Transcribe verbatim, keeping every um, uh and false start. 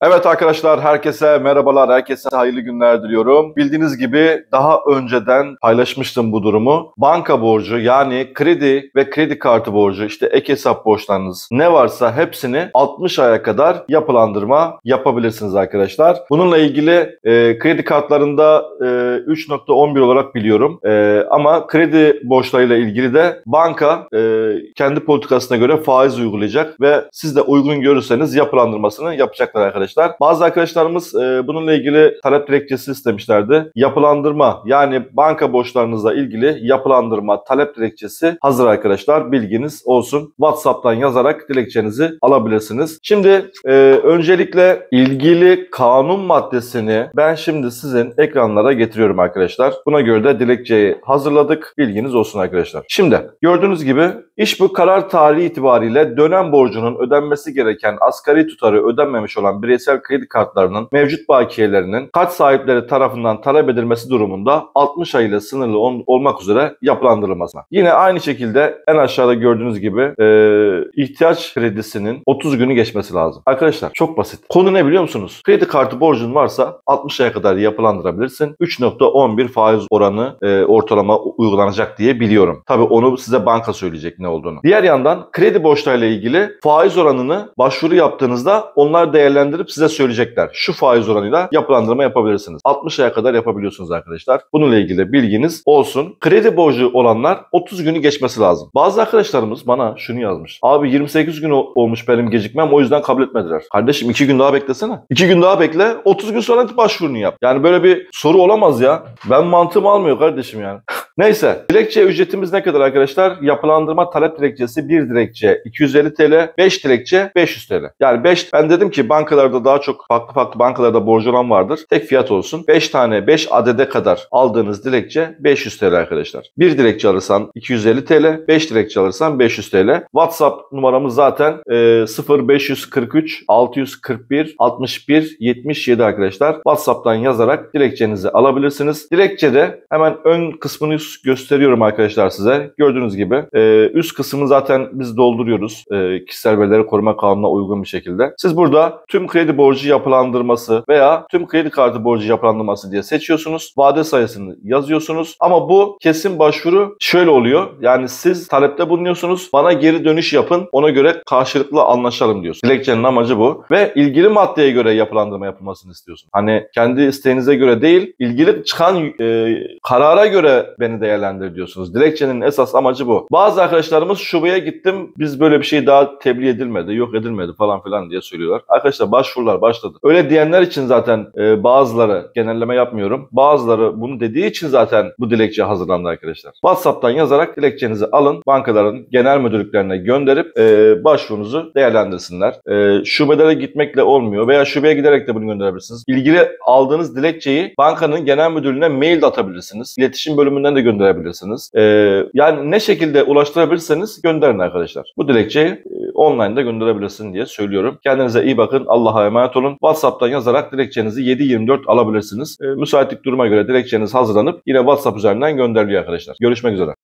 Evet arkadaşlar, herkese merhabalar, herkese hayırlı günler diliyorum. Bildiğiniz gibi daha önceden paylaşmıştım bu durumu. Banka borcu, yani kredi ve kredi kartı borcu, işte ek hesap borçlarınız ne varsa hepsini altmış aya kadar yapılandırma yapabilirsiniz arkadaşlar. Bununla ilgili e, kredi kartlarında e, üç nokta on bir olarak biliyorum. E, ama kredi borçlarıyla ilgili de banka e, kendi politikasına göre faiz uygulayacak ve siz de uygun görürseniz yapılandırmasını yapacaklar arkadaşlar. Bazı arkadaşlarımız e, bununla ilgili talep dilekçesi istemişlerdi. Yapılandırma, yani banka borçlarınızla ilgili yapılandırma talep dilekçesi hazır arkadaşlar. Bilginiz olsun. WhatsApp'tan yazarak dilekçenizi alabilirsiniz. Şimdi e, öncelikle ilgili kanun maddesini ben şimdi sizin ekranlara getiriyorum arkadaşlar. Buna göre de dilekçeyi hazırladık. Bilginiz olsun arkadaşlar. Şimdi gördüğünüz gibi iş bu karar tarihi itibariyle dönem borcunun ödenmesi gereken asgari tutarı ödenmemiş olan bireysel kredi kartlarının mevcut bakiyelerinin kart sahipleri tarafından talep edilmesi durumunda altmış ay ile sınırlı ol olmak üzere yapılandırılmasına. Yine aynı şekilde en aşağıda gördüğünüz gibi e, ihtiyaç kredisinin otuz günü geçmesi lazım. Arkadaşlar çok basit. Konu ne biliyor musunuz? Kredi kartı borcun varsa altmış aya kadar yapılandırabilirsin. üç nokta on bir faiz oranı e, ortalama uygulanacak diye biliyorum. Tabii onu size banka söyleyecek ne olduğunu. Diğer yandan kredi borçlarıyla ilgili faiz oranını başvuru yaptığınızda onlar değerlendirip size söyleyecekler. Şu faiz oranıyla yapılandırma yapabilirsiniz. altmış aya kadar yapabiliyorsunuz arkadaşlar. Bununla ilgili bilginiz olsun. Kredi borcu olanlar otuz günü geçmesi lazım. Bazı arkadaşlarımız bana şunu yazmış. Abi yirmi sekiz gün olmuş benim gecikmem, o yüzden kabul etmediler. Kardeşim iki gün daha beklesene. iki gün daha bekle, otuz gün sonra başvurunu yap. Yani böyle bir soru olamaz ya. Ben mantığım almıyor kardeşim yani. Neyse, dilekçe ücretimiz ne kadar arkadaşlar? Yapılandırma talep dilekçesi bir dilekçe iki yüz elli TL, beş dilekçe beş yüz TL. Yani beş, ben dedim ki bankalarda daha çok farklı farklı bankalarda borcu olan vardır. Tek fiyat olsun. beş tane, beş adede kadar aldığınız dilekçe beş yüz TL arkadaşlar. bir dilekçe alırsan iki yüz elli TL, beş dilekçe alırsan beş yüz TL. WhatsApp numaramız zaten e, sıfır beş kırk üç altı yüz kırk bir altmış bir yetmiş yedi arkadaşlar. WhatsApp'tan yazarak dilekçenizi alabilirsiniz. Dilekçede hemen ön kısmını gösteriyorum arkadaşlar size. Gördüğünüz gibi e, üst kısmı zaten biz dolduruyoruz. E, kişisel verileri koruma kanununa uygun bir şekilde. Siz burada tüm kredi borcu yapılandırması veya tüm kredi kartı borcu yapılandırması diye seçiyorsunuz. Vade sayısını yazıyorsunuz. Ama bu kesin başvuru şöyle oluyor. Yani siz talepte bulunuyorsunuz. Bana geri dönüş yapın. Ona göre karşılıklı anlaşalım diyorsun. Dilekçenin amacı bu. Ve ilgili maddeye göre yapılandırma yapılmasını istiyorsun. Hani kendi isteğinize göre değil, ilgili çıkan e, karara göre beni değerlendir diyorsunuz. Dilekçenin esas amacı bu. Bazı arkadaşlarımız şubeye gittim, biz böyle bir şey daha tebliğ edilmedi, yok edilmedi falan filan diye söylüyorlar. Arkadaşlar başvurular başladı. Öyle diyenler için zaten e, bazıları, genelleme yapmıyorum, bazıları bunu dediği için zaten bu dilekçe hazırlandı arkadaşlar. WhatsApp'tan yazarak dilekçenizi alın, bankaların genel müdürlüklerine gönderip e, başvurunuzu değerlendirsinler. E, şubelere gitmekle olmuyor veya şubeye giderek de bunu gönderebilirsiniz. İlgili aldığınız dilekçeyi bankanın genel müdürlüğüne mail de atabilirsiniz. İletişim bölümünden de gönderebilirsiniz. E, yani ne şekilde ulaştırabilirseniz gönderin arkadaşlar. Bu dilekçeyi e, online'da gönderebilirsin diye söylüyorum. Kendinize iyi bakın. Allah'a emanet olun. WhatsApp'tan yazarak dilekçenizi yedi yirmi dört alabilirsiniz. E, müsaitlik duruma göre dilekçeniz hazırlanıp yine WhatsApp üzerinden gönderiliyor arkadaşlar. Görüşmek üzere.